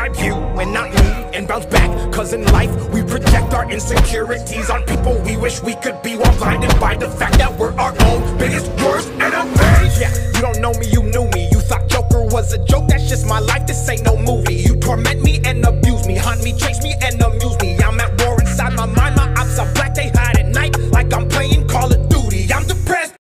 my view and not me, and bounce back. Cause in life we project our insecurities on people we wish we could be, while blinded by the fact that we're our own biggest worst enemies. Yeah, you don't know me, you knew me. You thought Joker was a joke,